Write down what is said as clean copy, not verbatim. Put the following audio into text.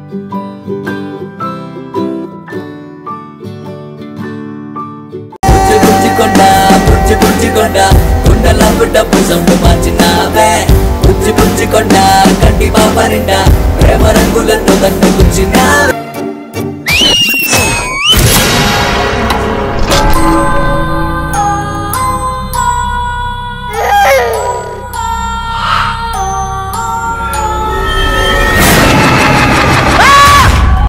కొండ కొండల డబ్బు సౌండ్ మార్చినావే బుజ్జి కొండ కంటి పాప నిండా ప్రేమ రంగులతో